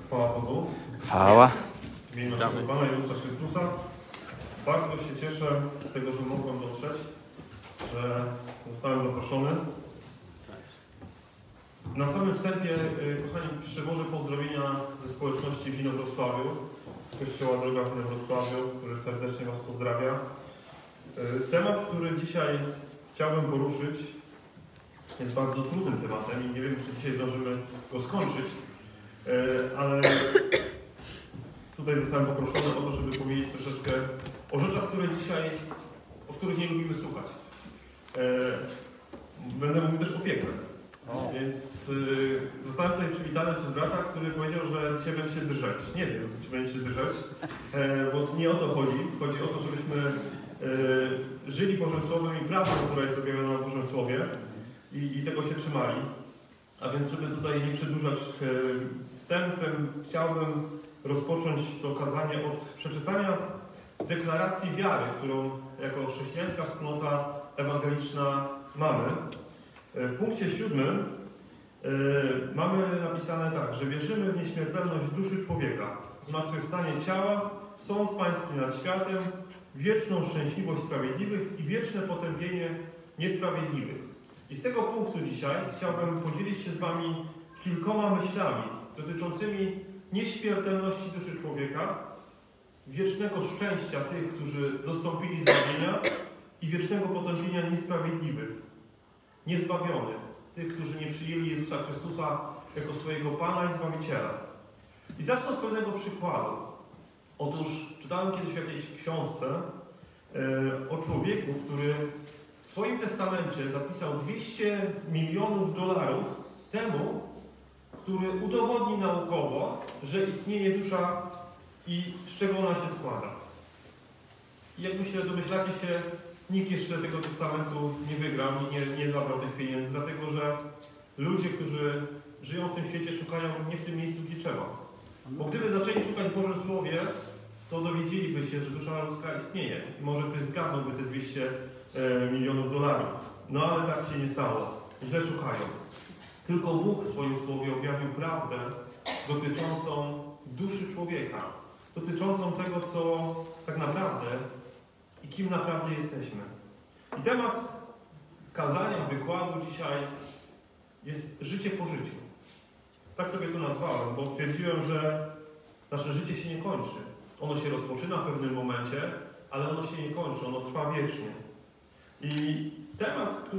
Chwała Bogu. Chwała. W imieniu naszego Pana Jezusa Chrystusa. Bardzo się cieszę z tego, że mogłem dotrzeć, że zostałem zaproszony. Na samym wstępie, kochani, przywożę pozdrowienia ze społeczności w Inowrocławiu, z Kościoła Droga w Inowrocławiu, który serdecznie Was pozdrawia. Temat, który dzisiaj chciałbym poruszyć, jest bardzo trudnym tematem i nie wiem, czy dzisiaj zdążymy go skończyć, ale tutaj zostałem poproszony o to, żeby powiedzieć troszeczkę o rzeczach, o których nie lubimy słuchać. Będę mówił też o piekle. Więc zostałem tutaj przywitany przez brata, który powiedział, że dzisiaj będzie się drżeć. Nie wiem, czy będzie się drżeć, bo nie o to chodzi. Chodzi o to, żebyśmy żyli Bożym Słowem i prawdą, która jest objawiona w Bożym Słowie i tego się trzymali. A więc, żeby tutaj nie przedłużać wstępem, chciałbym rozpocząć to kazanie od przeczytania deklaracji wiary, którą jako chrześcijańska wspólnota ewangeliczna mamy. W punkcie 7 mamy napisane tak, że wierzymy w nieśmiertelność duszy człowieka, zmartwychwstanie ciała, sąd pański nad światem, wieczną szczęśliwość sprawiedliwych i wieczne potępienie niesprawiedliwych. I z tego punktu dzisiaj chciałbym podzielić się z Wami kilkoma myślami dotyczącymi nieśmiertelności duszy człowieka, wiecznego szczęścia tych, którzy dostąpili zbawienia i wiecznego potępienia niesprawiedliwych, niezbawionych, tych, którzy nie przyjęli Jezusa Chrystusa jako swojego Pana i Zbawiciela. I zacznę od pewnego przykładu. Otóż czytałem kiedyś w jakiejś książce o człowieku, który w swoim testamencie zapisał $200 milionów temu, który udowodni naukowo, że istnieje dusza i z czego ona się składa. I jak myślę, domyślacie się, nikt jeszcze tego testamentu nie wygrał i nie zabrał tych pieniędzy, dlatego że ludzie, którzy żyją w tym świecie, szukają nie w tym miejscu, gdzie trzeba. Bo gdyby zaczęli szukać w Bożym Słowie, to dowiedzieliby się, że dusza ludzka istnieje. I może ktoś zgadnąłby te $200 milionów. No ale tak się nie stało. Źle szukają. Tylko Bóg w swoim Słowie objawił prawdę dotyczącą duszy człowieka. Dotyczącą tego, co tak naprawdę i kim naprawdę jesteśmy. I temat kazania, wykładu dzisiaj jest życie po życiu. Tak sobie to nazwałem, bo stwierdziłem, że nasze życie się nie kończy. Ono się rozpoczyna w pewnym momencie, ale ono się nie kończy, ono trwa wiecznie. I temat,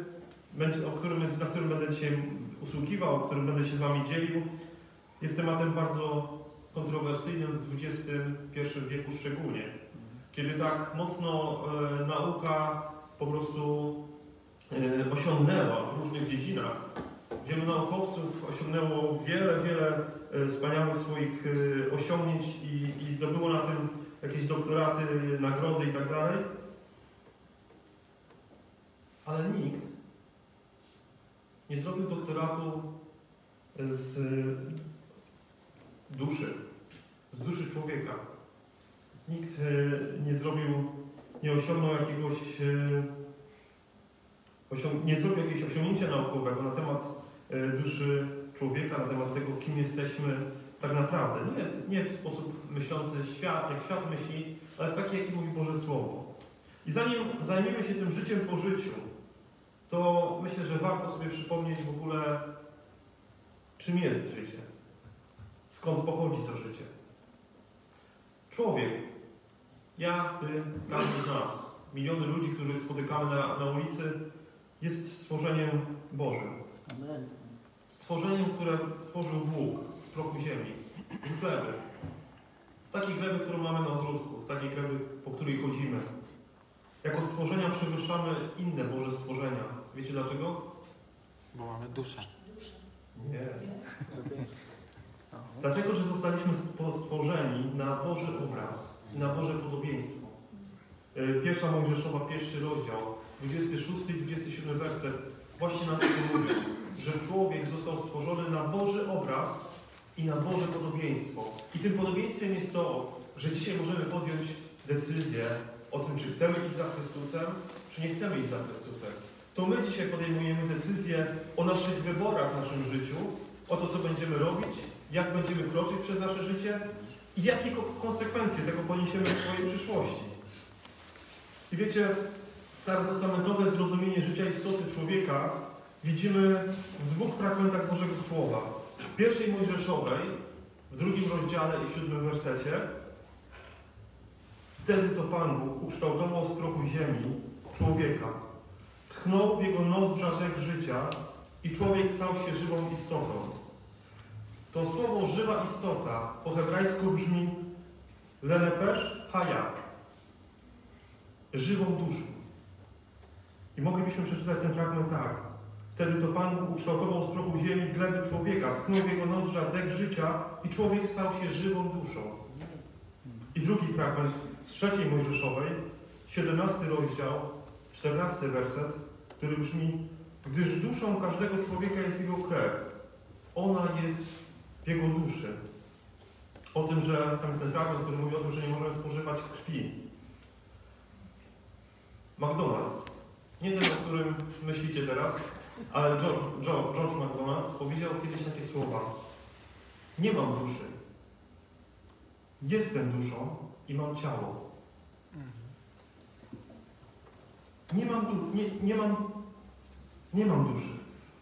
na którym będę dzisiaj usługiwał, o którym będę się z Wami dzielił, jest tematem bardzo kontrowersyjnym w XXI wieku szczególnie. Kiedy tak mocno nauka po prostu osiągnęła w różnych dziedzinach. Wielu naukowców osiągnęło wiele wspaniałych swoich osiągnięć i zdobyło na tym jakieś doktoraty, nagrody i tak dalej. Ale nikt nie zrobił doktoratu z duszy człowieka. Nikt nie osiągnął nie zrobił jakiegoś osiągnięcia naukowego na temat duszy człowieka, na temat tego, kim jesteśmy tak naprawdę. Nie w sposób myślący jak świat myśli, ale w taki, jaki mówi Boże Słowo. I zanim zajmiemy się tym życiem po życiu, to myślę, że warto sobie przypomnieć w ogóle, czym jest życie. Skąd pochodzi to życie. Człowiek, ja, ty, każdy z nas, miliony ludzi, których spotykamy na ulicy, jest stworzeniem Bożym. Amen. Stworzeniem, które stworzył Bóg z prochu ziemi, z gleby. Z takiej gleby, którą mamy na ogródku, z takiej gleby, po której chodzimy. Jako stworzenia przewyższamy inne Boże stworzenia. Wiecie dlaczego? Bo mamy duszę. Nie. Dlatego, że zostaliśmy stworzeni na Boży obraz i na Boże podobieństwo. 1 Mojżeszowa, 1 rozdział, 26 i 27 werset właśnie na tym mówi, że człowiek został stworzony na Boży obraz i na Boże podobieństwo. I tym podobieństwem jest to, że dzisiaj możemy podjąć decyzję o tym, czy chcemy iść za Chrystusem, czy nie chcemy iść za Chrystusem. To my dzisiaj podejmujemy decyzję o naszych wyborach w naszym życiu o to, co będziemy robić, jak będziemy kroczyć przez nasze życie i jakie konsekwencje tego poniesiemy w swojej przyszłości. I wiecie, starotestamentowe zrozumienie życia istoty człowieka widzimy w 2 fragmentach Bożego Słowa. W pierwszej Mojżeszowej, w 2 rozdziale i w 7 wersecie. Wtedy to Pan Bóg ukształtował z prochu ziemi człowieka. Tchnął w jego nozdrza dech życia i człowiek stał się żywą istotą. To słowo żywa istota po hebrajsku brzmi lenefesh haya. Żywą duszą. I moglibyśmy przeczytać ten fragment tak. Wtedy to Pan Bóg ukształtował z prochu ziemi gleby człowieka, tchnął w jego nozdrza dech życia i człowiek stał się żywą duszą. I drugi fragment z 3 Mojżeszowej, 17 rozdział, 14 werset, który brzmi: gdyż duszą każdego człowieka jest jego krew. Ona jest w jego duszy. O tym, że tam jest ten fragment, który mówi o tym, że nie możemy spożywać krwi. McDonald's. Nie ten, o którym myślicie teraz, ale George McDonald's powiedział kiedyś takie słowa: nie mam duszy. Jestem duszą i mam ciało. Nie mam duszy.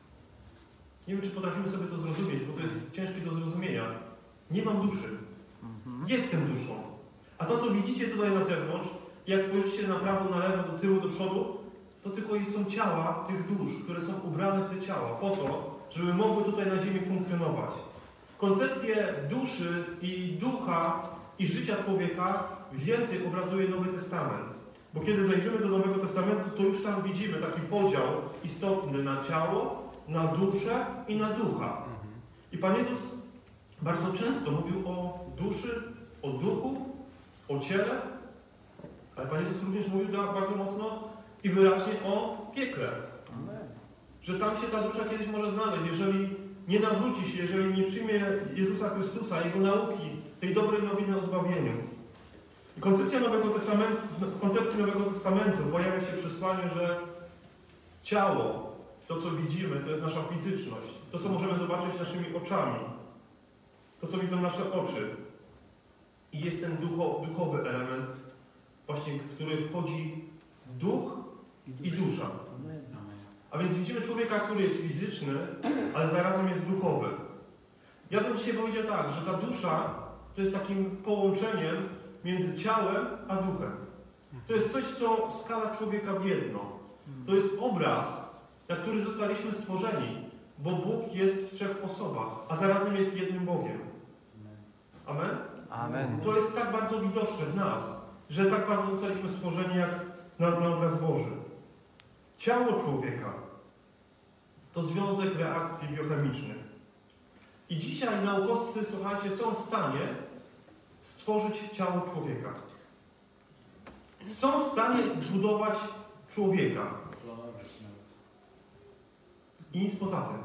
Nie wiem, czy potrafimy sobie to zrozumieć, bo to jest ciężkie do zrozumienia. Nie mam duszy. Jestem duszą. A to, co widzicie tutaj na zewnątrz, jak spojrzycie na prawo, na lewo, do tyłu, do przodu, to tylko są ciała tych dusz, które są ubrane w te ciała, po to, żeby mogły tutaj na ziemi funkcjonować. Koncepcję duszy i ducha i życia człowieka więcej obrazuje Nowy Testament. Bo kiedy zajrzymy do Nowego Testamentu, to już tam widzimy taki podział istotny na ciało, na duszę i na ducha. I Pan Jezus bardzo często mówił o duszy, o duchu, o ciele, ale Pan Jezus również mówił bardzo mocno i wyraźnie o piekle. Że tam się ta dusza kiedyś może znaleźć, jeżeli nie nawróci się, jeżeli nie przyjmie Jezusa Chrystusa, Jego nauki, tej dobrej nowiny o zbawieniu. I w koncepcji Nowego Testamentu pojawia się przesłanie, że ciało, to co widzimy, to jest nasza fizyczność. To, co możemy zobaczyć naszymi oczami. To, co widzą nasze oczy. I jest ten duchowy element, właśnie w który wchodzi duch i dusza. A więc widzimy człowieka, który jest fizyczny, ale zarazem jest duchowy. Ja bym dzisiaj powiedział tak, że ta dusza to jest takim połączeniem między ciałem a duchem. To jest coś, co skala człowieka w jedno. To jest obraz, na który zostaliśmy stworzeni, bo Bóg jest w 3 osobach, a zarazem jest jednym Bogiem. Amen? Amen. To jest tak bardzo widoczne w nas, że tak bardzo zostaliśmy stworzeni jak na obraz Boży. Ciało człowieka to związek reakcji biochemicznych. I dzisiaj naukowcy, słuchajcie, są w stanie stworzyć ciało człowieka. Są w stanie zbudować człowieka. I nic poza tym.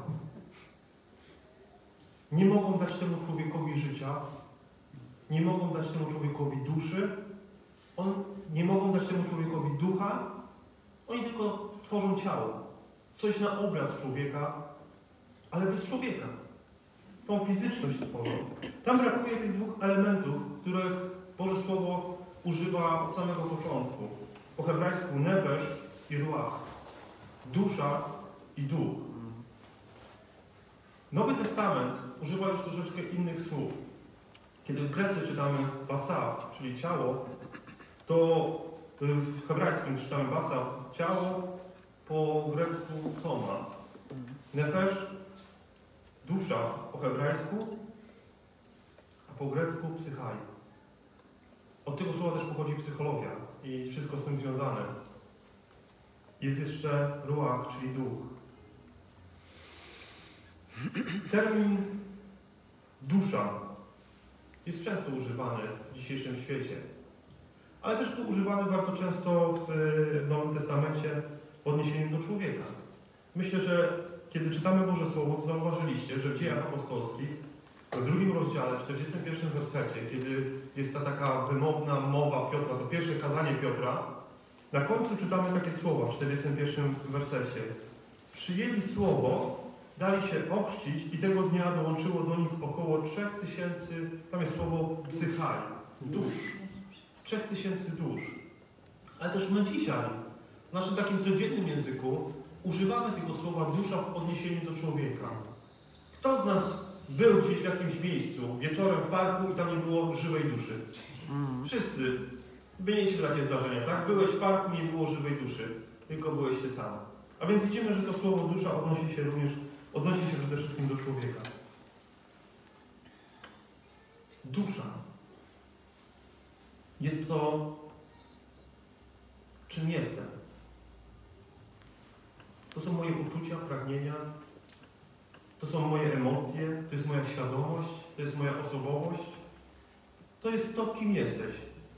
Nie mogą dać temu człowiekowi życia, nie mogą dać temu człowiekowi duszy, nie mogą dać temu człowiekowi ducha, oni tylko tworzą ciało. Coś na obraz człowieka, ale bez człowieka. Tą fizyczność stworzą. Tam brakuje tych 2 elementów, których Boże Słowo używa od samego początku. Po hebrajsku nefesh i ruach. Dusza i duch. Nowy Testament używa już troszeczkę innych słów. Kiedy w Grece czytamy basaf, czyli ciało, to w hebrajskim czytamy basaf, ciało, po grecku soma. Nefesh, dusza po hebrajsku, a po grecku psychai. Od tego słowa też pochodzi psychologia i wszystko z tym związane. Jest jeszcze ruach, czyli duch. Termin dusza jest często używany w dzisiejszym świecie, ale też był używany bardzo często w Nowym Testamencie w odniesieniu do człowieka. Myślę, że kiedy czytamy Boże Słowo, to zauważyliście, że w Dziejach Apostolskich, w 2 rozdziale, w 41 wersecie, kiedy jest ta taka wymowna mowa Piotra, to pierwsze kazanie Piotra, na końcu czytamy takie słowa w 41 wersecie. Przyjęli słowo dali się ochrzcić i tego dnia dołączyło do nich około 3000, tam jest słowo psychai, dusz. 3000 dusz. Ale też my dzisiaj, w naszym takim codziennym języku, używamy tego słowa dusza w odniesieniu do człowieka. Kto z nas był gdzieś w jakimś miejscu, wieczorem w parku i tam nie było żywej duszy? Wszyscy mieliśmy takie zdarzenia, tak? Byłeś w parku, nie było żywej duszy, tylko byłeś ty sam. A więc widzimy, że to słowo dusza odnosi się przede wszystkim do człowieka. Dusza jest to, czym jestem. To są moje uczucia, pragnienia, to są moje emocje, to jest moja świadomość, to jest moja osobowość. To jest to, kim jesteś.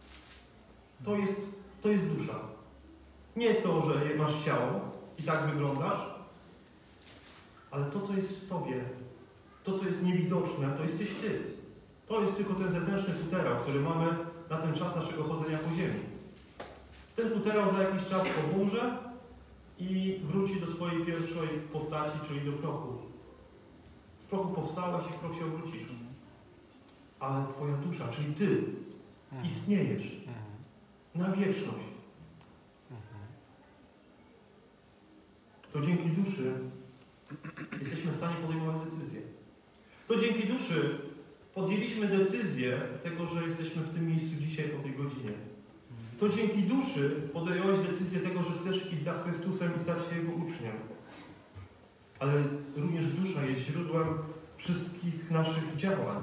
To jest dusza. Nie to, że masz ciało i tak wyglądasz, ale to, co jest w tobie, to, co jest niewidoczne, to jesteś ty. To jest tylko ten zewnętrzny futerał, który mamy na ten czas naszego chodzenia po ziemi. Ten futerał za jakiś czas oburze i wróci do swojej pierwszej postaci, czyli do prochu. Z prochu powstałeś i w proch się obrócisz. Ale twoja dusza, czyli ty, istniejesz na wieczność. To dzięki duszy jesteśmy w stanie podejmować decyzje. To dzięki duszy podjęliśmy decyzję tego, że jesteśmy w tym miejscu dzisiaj o tej godzinie. To dzięki duszy podjąłeś decyzję tego, że chcesz iść za Chrystusem i stać się Jego uczniem. Ale również dusza jest źródłem wszystkich naszych działań.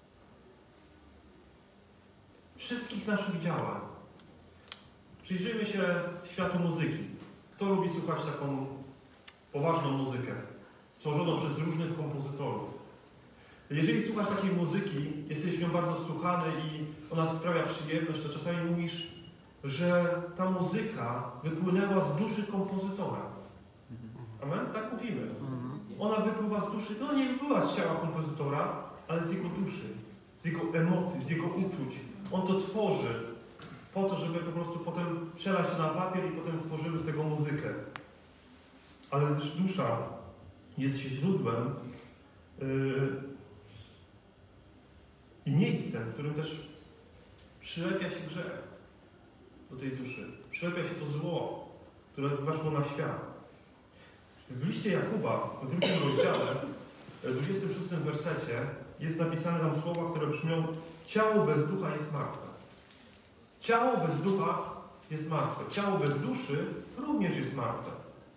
Wszystkich naszych działań. Przyjrzyjmy się światu muzyki. Kto lubi słuchać taką poważną muzykę, stworzoną przez różnych kompozytorów? Jeżeli słuchasz takiej muzyki, jesteś w nią bardzo wsłuchany i ona sprawia przyjemność, to czasami mówisz, że ta muzyka wypłynęła z duszy kompozytora. Amen? Tak mówimy. Ona wypływa z duszy, no nie wypływa z ciała kompozytora, ale z jego duszy, z jego emocji, z jego uczuć. On to tworzy po to, żeby po prostu potem przelać to na papier i potem tworzymy z tego muzykę. Ale też dusza jest źródłem i miejscem, w którym też przylepia się grzech do tej duszy. Przylepia się to zło, które weszło na świat. W liście Jakuba, w 2 rozdziale, w 26 wersecie jest napisane tam słowa, które brzmią: ciało bez ducha jest martwe. Ciało bez ducha jest martwe. Ciało bez duszy również jest martwe.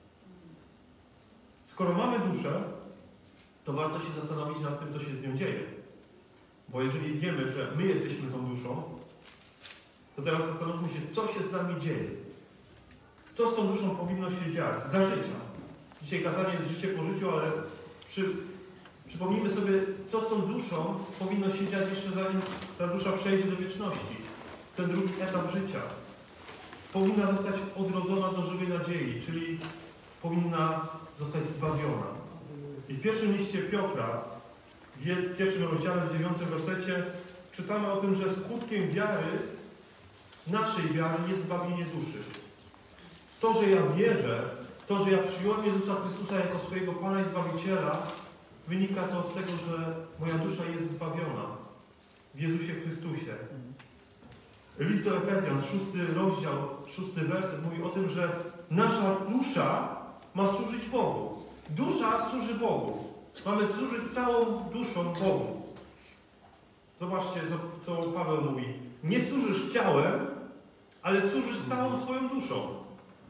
Skoro mamy duszę, to warto się zastanowić nad tym, co się z nią dzieje. Bo jeżeli wiemy, że my jesteśmy tą duszą, to teraz zastanówmy się, co się z nami dzieje. Co z tą duszą powinno się dziać za życia. Dzisiaj kazanie jest życie po życiu, ale przypomnijmy sobie, co z tą duszą powinno się dziać jeszcze zanim ta dusza przejdzie do wieczności. Ten drugi etap życia. Powinna zostać odrodzona do żywej nadziei, czyli powinna zostać zbawiona. I w pierwszym liście Piotra, w 1 rozdziale, w 9 wersecie, czytamy o tym, że skutkiem wiary, naszej wiary, jest zbawienie duszy. To, że ja wierzę, to, że ja przyjąłem Jezusa Chrystusa jako swojego Pana i Zbawiciela, wynika to z tego, że moja dusza jest zbawiona w Jezusie Chrystusie. List do Efezjan, 6 rozdział, 6 werset mówi o tym, że nasza dusza ma służyć Bogu. Dusza służy Bogu. Mamy służyć całą duszą Bogu. Zobaczcie, co Paweł mówi. Nie służysz ciałem, ale służysz całą swoją duszą.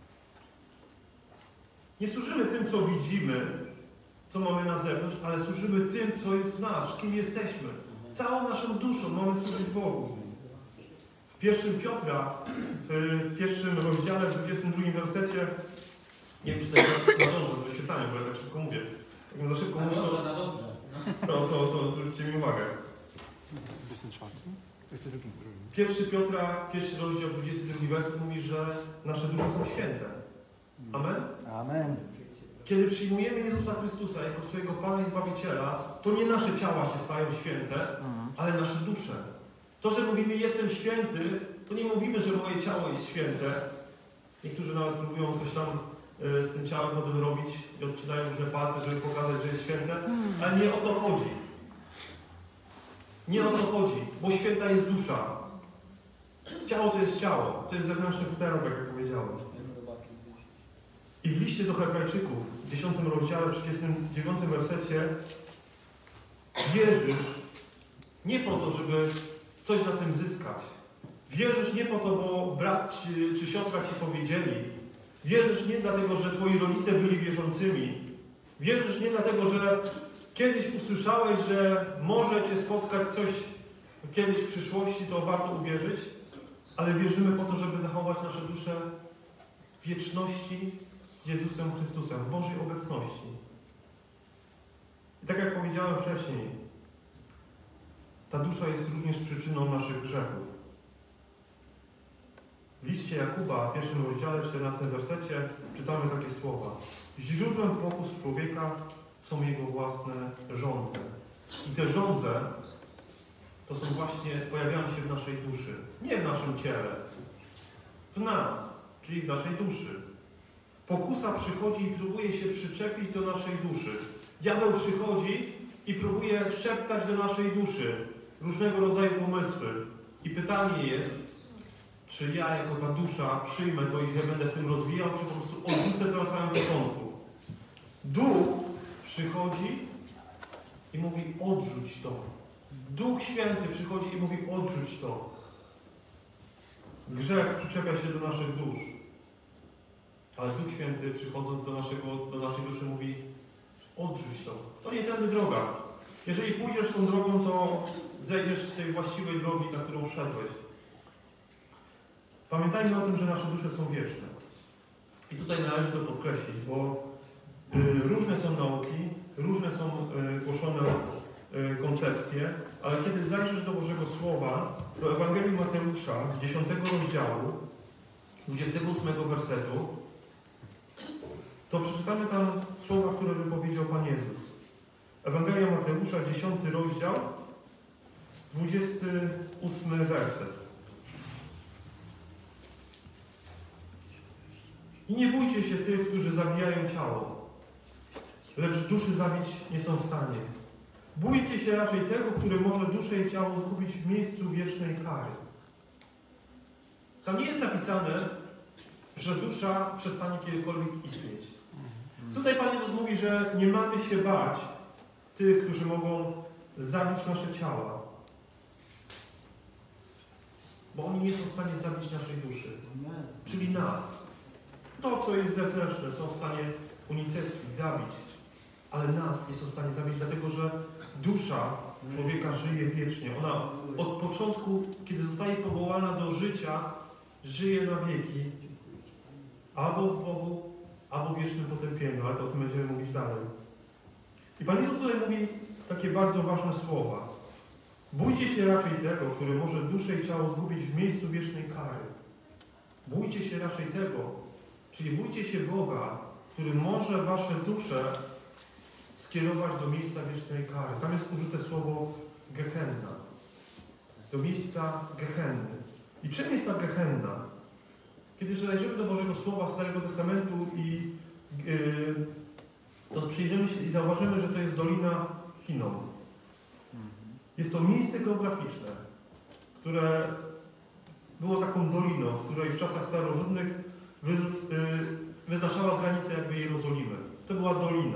Nie służymy tym, co widzimy, co mamy na zewnątrz, ale służymy tym, co jest w nas, kim jesteśmy. Całą naszą duszą mamy służyć Bogu. W 1 Piotra, w 1 rozdziale, w 22 wersecie, nie wiem, czy to nadążę z wyświetlaniem, bo ja tak szybko mówię. Jak za szybko mówię, to zwróćcie mi uwagę. 24? 1 Piotra, 1 rozdział, 22 werset mówi, że nasze dusze są święte. Amen? Amen. Kiedy przyjmujemy Jezusa Chrystusa jako swojego Pana i Zbawiciela, to nie nasze ciała się stają święte, ale nasze dusze. To, że mówimy jestem święty, to nie mówimy, że moje ciało jest święte. Niektórzy nawet próbują coś tam z tym ciałem potem robić i odcinają różne palce, żeby pokazać, że jest święte, ale nie o to chodzi. Nie o to chodzi, bo święta jest dusza. Ciało to jest ciało, to jest zewnętrzny futerał, tak jak powiedziałem. I w liście do Hebrajczyków, w 10 rozdziale, 39 wersecie, wierzysz nie po to, żeby coś na tym zyskać. Wierzysz nie po to, bo brat czy siostra ci powiedzieli. Wierzysz nie dlatego, że twoi rodzice byli wierzącymi. Wierzysz nie dlatego, że kiedyś usłyszałeś, że może cię spotkać coś kiedyś w przyszłości, to warto uwierzyć, ale wierzymy po to, żeby zachować nasze dusze w wieczności z Jezusem Chrystusem, w Bożej obecności. I tak jak powiedziałem wcześniej, ta dusza jest również przyczyną naszych grzechów. W liście Jakuba, w 1 rozdziale, 14 wersecie czytamy takie słowa. Źródłem pokus człowieka są jego własne żądze. I te żądze to są właśnie, pojawiają się w naszej duszy. Nie w naszym ciele. W nas, czyli w naszej duszy. Pokusa przychodzi i próbuje się przyczepić do naszej duszy. Diabeł przychodzi i próbuje szeptać do naszej duszy różnego rodzaju pomysły. I pytanie jest, czy ja jako ta dusza przyjmę to i się będę w tym rozwijał, czy po prostu odrzucę to na samym początku. Duch przychodzi i mówi odrzuć to. Duch Święty przychodzi i mówi odrzuć to. Grzech przyczepia się do naszych dusz. Ale Duch Święty przychodząc do naszej duszy mówi odrzuć to. To nie tędy droga. Jeżeli pójdziesz tą drogą, to zejdziesz z tej właściwej drogi, na którą szedłeś. Pamiętajmy o tym, że nasze dusze są wieczne. I tutaj należy to podkreślić, bo różne są nauki, różne są głoszone koncepcje, ale kiedy zajrzysz do Bożego Słowa, do Ewangelii Mateusza, 10 rozdziału, 28 wersetu, to przeczytamy tam słowa, które wypowiedział Pan Jezus. Ewangelia Mateusza, 10 rozdział, 28 werset. I nie bójcie się tych, którzy zabijają ciało, lecz duszy zabić nie są w stanie. Bójcie się raczej tego, który może duszę i ciało zgubić w miejscu wiecznej kary. Tam nie jest napisane, że dusza przestanie kiedykolwiek istnieć. Tutaj Pan Jezus mówi, że nie mamy się bać tych, którzy mogą zabić nasze ciała. Bo oni nie są w stanie zabić naszej duszy. Czyli nas. To, co jest zewnętrzne, są w stanie unicestwić, zabić. Ale nas nie są w stanie zabić, dlatego że dusza człowieka żyje wiecznie. Ona od początku, kiedy zostaje powołana do życia, żyje na wieki. Albo w Bogu, albo w wiecznym potępieniu. Ale to o tym będziemy mówić dalej. I Pan Jezus tutaj mówi takie bardzo ważne słowa. Bójcie się raczej tego, który może duszę i ciało zgubić w miejscu wiecznej kary. Bójcie się raczej tego, czyli bójcie się Boga, który może wasze dusze skierować do miejsca wiecznej kary. Tam jest użyte słowo Gehenna. Do miejsca Gehenny. I czym jest ta Gehenna? Kiedy zajrzymy do Bożego Słowa Starego Testamentu i to przyjrzymy się i zauważymy, że to jest Dolina Hinnom. Jest to miejsce geograficzne, które było taką doliną, w której w czasach starożytnych wyznaczała granicę jakby Jerozolimy. To była dolina.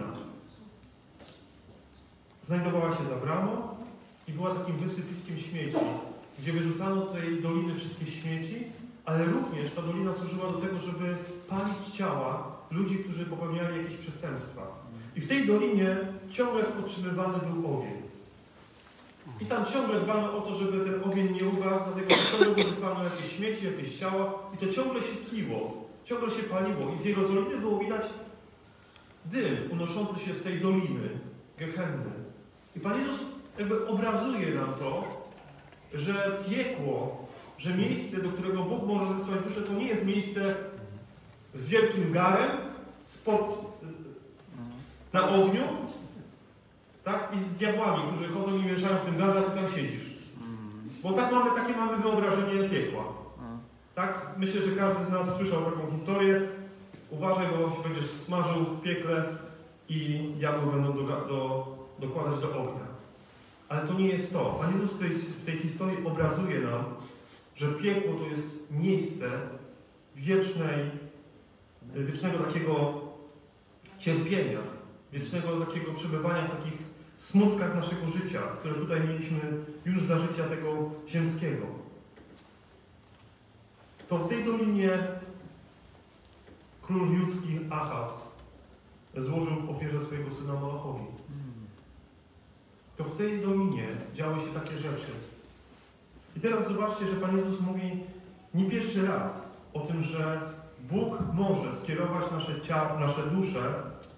Znajdowała się za bramą i była takim wysypiskiem śmieci, gdzie wyrzucano do tej doliny wszystkie śmieci, ale również ta dolina służyła do tego, żeby palić ciała ludzi, którzy popełniali jakieś przestępstwa. I w tej dolinie ciągle podtrzymywany był ogień. I tam ciągle dbano o to, żeby ten ogień nie ugasł, dlatego że ciągle wyrzucano jakieś śmieci, jakieś ciała i to ciągle się tliło, ciągle się paliło. I z Jerozolimy było widać dym unoszący się z tej doliny Gehenny. I Pan Jezus jakby obrazuje nam to, że piekło, że miejsce, do którego Bóg może zesłać duszę, to nie jest miejsce z wielkim garem, na ogniu, tak? I z diabłami, którzy chodzą i mieszają w tym garze, a ty tam siedzisz. Bo takie mamy wyobrażenie piekła. Tak? Myślę, że każdy z nas słyszał taką historię. Uważaj, bo się będziesz smażył w piekle i diabły będą dokładać do ognia. Ale to nie jest to. Pan Jezus w tej historii obrazuje nam, że piekło to jest miejsce wiecznego takiego cierpienia, wiecznego takiego przebywania w takich smutkach naszego życia, które tutaj mieliśmy już za życia tego ziemskiego. To w tej dolinie król judzki Achaz złożył w ofierze swojego syna Molochowi. To w tej dolinie działy się takie rzeczy. I teraz zobaczcie, że Pan Jezus mówi nie pierwszy raz o tym, że Bóg może skierować nasze dusze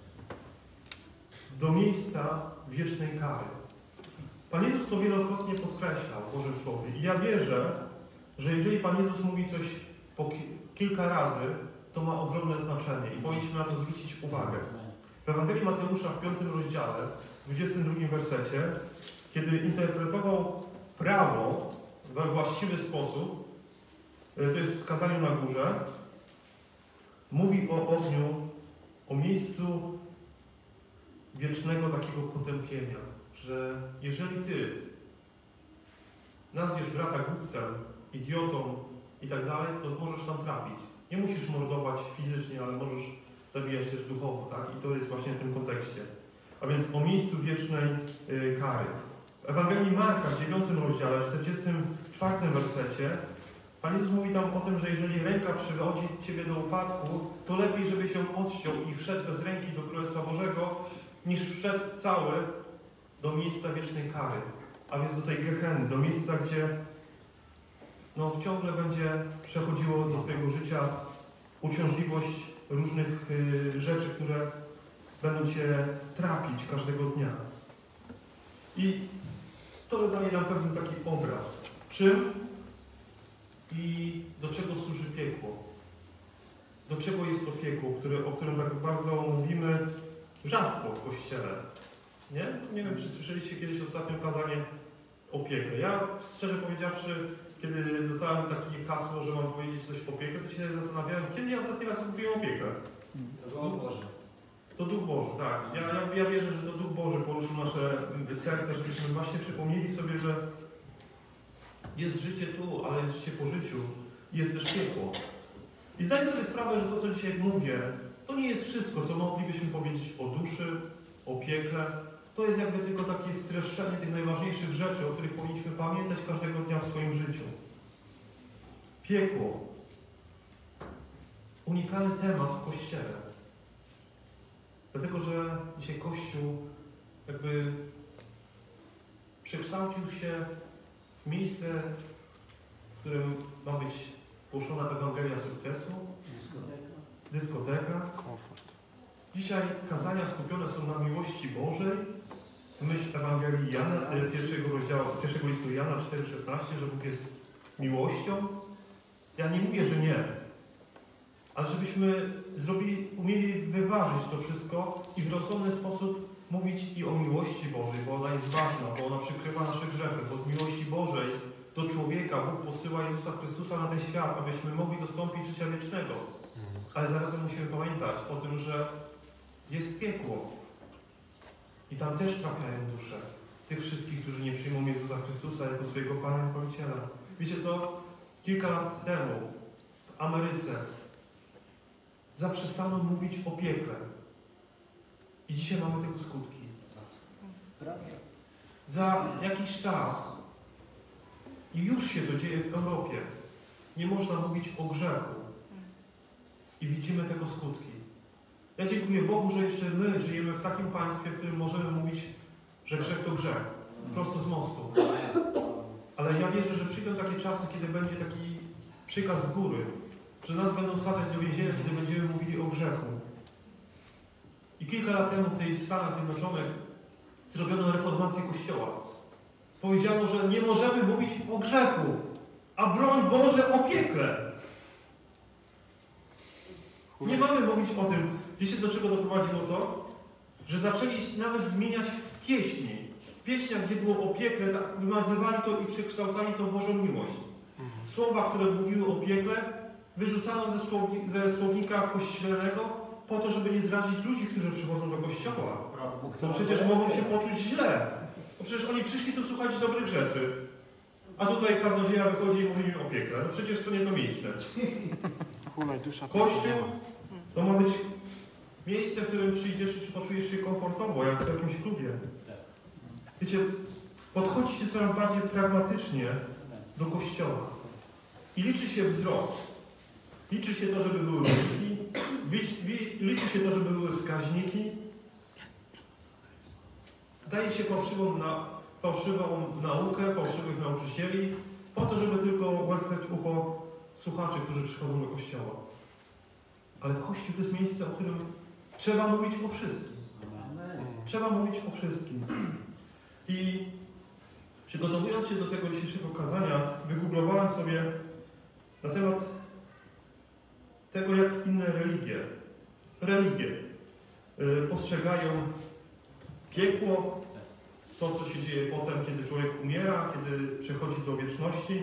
do miejsca wiecznej kary. Pan Jezus to wielokrotnie podkreślał w Bożym Słowie. I ja wierzę, że jeżeli Pan Jezus mówi coś po kilka razy, to ma ogromne znaczenie i powinniśmy na to zwrócić uwagę. W Ewangelii Mateusza w 5 rozdziale, w 22 wersecie, kiedy interpretował prawo we właściwy sposób, to jest w kazaniu na górze, mówi o ogniu, o miejscu wiecznego takiego potępienia, że jeżeli Ty nazwiesz brata głupcem, idiotą i tak dalej, to możesz tam trafić. Nie musisz mordować fizycznie, ale możesz zabijać też duchowo, tak? I to jest właśnie w tym kontekście. A więc o miejscu wiecznej kary. W Ewangelii Marka w 9 rozdziale, 44 wersecie, Pan Jezus mówi tam o tym, że jeżeli ręka przywodzi Ciebie do upadku, to lepiej, żeby się odciął i wszedł bez ręki do Królestwa Bożego, niż wszedł cały do miejsca wiecznej kary. A więc do tej Gehenny, do miejsca, gdzie ciągle będzie przechodziło do Twojego życia uciążliwość różnych rzeczy, które będą Cię trapić każdego dnia. I to daje nam pewien taki obraz, czym i do czego służy piekło. Do czego jest to piekło, o którym tak bardzo mówimy rzadko w Kościele. Nie wiem, czy słyszeliście kiedyś ostatnio kazanie o piekle. Ja, szczerze powiedziawszy, kiedy dostałem takie hasło, że mam powiedzieć coś o piekle, to się zastanawiałem, kiedy ja ostatni raz mówiłem o piekle. To Duch Boży. To Duch Boży, tak. Ja wierzę, że to Duch Boży poruszył nasze serce, żebyśmy właśnie przypomnieli sobie, że jest życie tu, ale jest życie po życiu i jest też piekło. I zdaję sobie sprawę, że to, co dzisiaj mówię, to nie jest wszystko, co moglibyśmy powiedzieć o duszy, o piekle. To jest jakby tylko takie streszczenie tych najważniejszych rzeczy, o których powinniśmy pamiętać każdego dnia w swoim życiu. Piekło. Unikalny temat w Kościele. Dlatego, że dzisiaj Kościół jakby przekształcił się w miejsce, w którym ma być głoszona Ewangelia sukcesu, dyskoteka. Komfort. Dzisiaj kazania skupione są na miłości Bożej. Myśl Ewangelii Jana, pierwszego listu Jana 4,16, że Bóg jest miłością. Ja nie mówię, że nie. Ale żebyśmy umieli wyważyć to wszystko i w rozsądny sposób mówić i o miłości Bożej, bo ona jest ważna, bo ona przykrywa nasze grzechy, bo z miłości Bożej do człowieka Bóg posyła Jezusa Chrystusa na ten świat, abyśmy mogli dostąpić życia wiecznego. Ale zarazem musimy pamiętać o tym, że jest piekło. I tam też trafiają dusze tych wszystkich, którzy nie przyjmą Jezusa Chrystusa jako swojego Pana i Zbawiciela. Wiecie co? Kilka lat temu w Ameryce zaprzestano mówić o piekle. I dzisiaj mamy tego skutki. Za jakiś czas, i już się to dzieje w Europie, nie można mówić o grzechu. I widzimy tego skutki. Ja dziękuję Bogu, że jeszcze my żyjemy w takim państwie, w którym możemy mówić, że grzech to grzech. Prosto z mostu. Ale ja wierzę, że przyjdą takie czasy, kiedy będzie taki przykaz z góry, że nas będą wsadzać do więzienia, kiedy będziemy mówili o grzechu. I kilka lat temu w tej Stanach Zjednoczonych zrobiono reformację Kościoła. Powiedziano, że nie możemy mówić o grzechu, a broń Boże o piekle. Nie mamy mówić o tym. Wiecie, do czego doprowadziło to? Że zaczęli nawet zmieniać pieśni. W pieśniach, gdzie było o piekle, tak wymazywali to i przekształcali to w Bożą miłość. Słowa, które mówiły o piekle, wyrzucano ze słownika kościelnego po to, żeby nie zrazić ludzi, którzy przychodzą do kościoła. Bo przecież mogą się poczuć źle. Bo przecież oni przyszli tu słuchać dobrych rzeczy. A tutaj kaznodzieja wychodzi i mówi mi o piekle. No przecież to nie to miejsce. Hulaj dusza. Kościół to ma być miejsce, w którym przyjdziesz czy poczujesz się komfortowo, jak w jakimś klubie. Wiecie, podchodzi się coraz bardziej pragmatycznie do kościoła. I liczy się wzrost. Liczy się to, żeby były wyniki. Liczy się to, żeby były wskaźniki. Daje się fałszywą naukę, fałszywych nauczycieli, po to, żeby tylko wessać ucho słuchaczy, którzy przychodzą do kościoła. Ale Kościół to jest miejsce, o którym trzeba mówić o wszystkim. Trzeba mówić o wszystkim. I przygotowując się do tego dzisiejszego kazania, wygooglowałem sobie na temat tego, jak inne religie postrzegają piekło, to, co się dzieje potem, kiedy człowiek umiera, kiedy przechodzi do wieczności.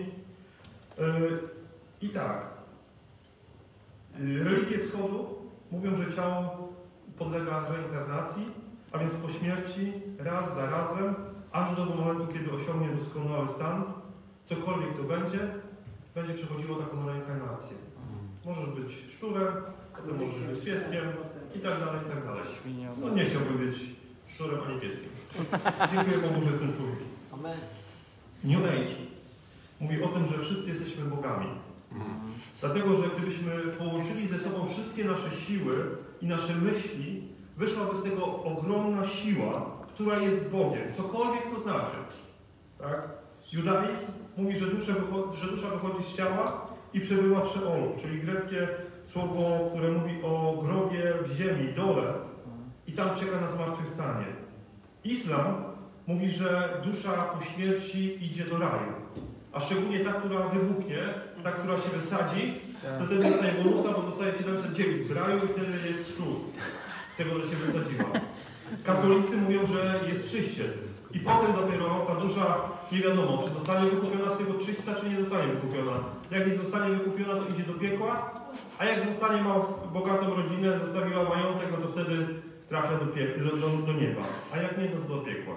I tak, religie wschodu mówią, że ciało podlega reinkarnacji, a więc po śmierci raz za razem, aż do momentu, kiedy osiągnie doskonały stan, cokolwiek to będzie przechodziło taką reinkarnację. Możesz być szczurem, potem możesz być pieskiem i tak dalej, i tak dalej. No nie chciałbym być szczurem ani pieskiem. Dziękuję Bogu, że jestem człowiekiem. New Age mówi o tym, że wszyscy jesteśmy bogami. Dlatego, że gdybyśmy połączyli ze sobą wszystkie nasze siły i nasze myśli, wyszłaby z tego ogromna siła, która jest Bogiem. Cokolwiek to znaczy. Tak? Judaizm mówi, że dusza wychodzi z ciała i przebywa w Szeolu, czyli greckie słowo, które mówi o grobie w ziemi, dole i tam czeka na zmartwychwstanie. Islam mówi, że dusza po śmierci idzie do raju. A szczególnie ta, która wybuchnie, ta, która się wysadzi, to wtedy dostaje bonusa, bo dostaje 700 dziewic w raju i wtedy jest plus z tego, że się wysadziła. Katolicy mówią, że jest czyściec. I potem dopiero ta dusza, nie wiadomo, czy zostanie wykupiona z tego czyśćca, czy nie zostanie wykupiona. Jak nie zostanie wykupiona, to idzie do piekła, a jak zostanie, ma bogatą rodzinę, zostawiła majątek, no to wtedy trafia do nieba. A jak nie, no to do piekła.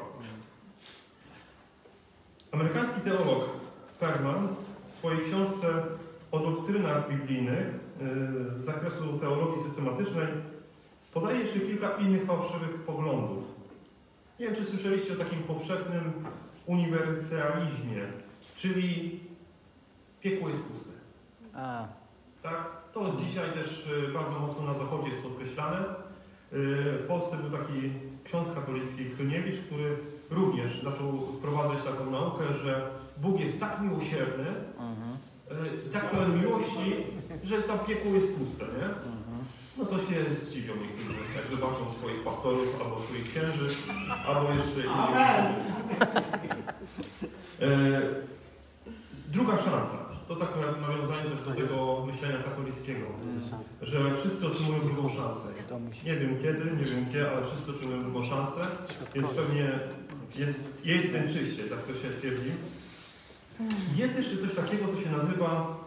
Amerykański teolog Perman w swojej książce o doktrynach biblijnych z zakresu teologii systematycznej podaje jeszcze kilka innych fałszywych poglądów. Nie wiem, czy słyszeliście o takim powszechnym uniwersalizmie, czyli piekło jest puste. Tak? To dzisiaj też bardzo mocno na Zachodzie jest podkreślane. W Polsce był taki ksiądz katolicki Chryniewicz, który również zaczął wprowadzać taką naukę, że Bóg jest tak miłosierny, tak pełen miłości, że tam piekło jest puste, nie? No to się zdziwią niektórzy, jak zobaczą swoich pastorów, albo swoich księży, albo jeszcze innych. Druga szansa. To takie nawiązanie też do tego myślenia katolickiego, że wszyscy otrzymują drugą szansę. Nie wiem kiedy, nie wiem gdzie, ale wszyscy otrzymują drugą szansę, więc pewnie jest ten czyście, tak to się twierdzi. Jest jeszcze coś takiego, co się nazywa